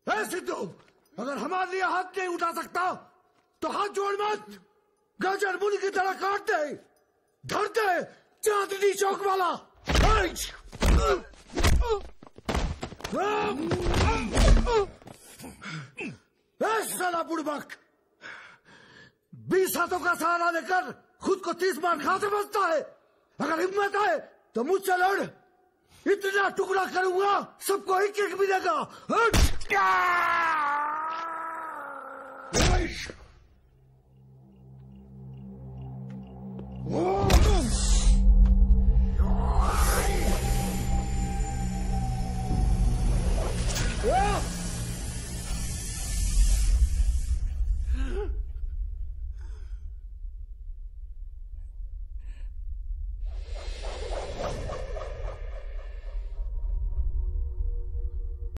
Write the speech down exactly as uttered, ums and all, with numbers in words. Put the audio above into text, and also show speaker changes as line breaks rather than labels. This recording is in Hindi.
ऐ सिद्धू, अगर हमारे लिए हाथ नहीं उठा सकता तो हाथ जोड़ मत। गाजर मुनि की तरह काट दे, धर दे चांदनी चौक वाला। साला बुड़बक, बीस हाथों का सहारा लेकर खुद को तीस बार खा समझता है। अगर हिम्मत है तो मुझसे लड़, इतना टुकड़ा करूंगा सबको एक एक मिलेगा। Oh!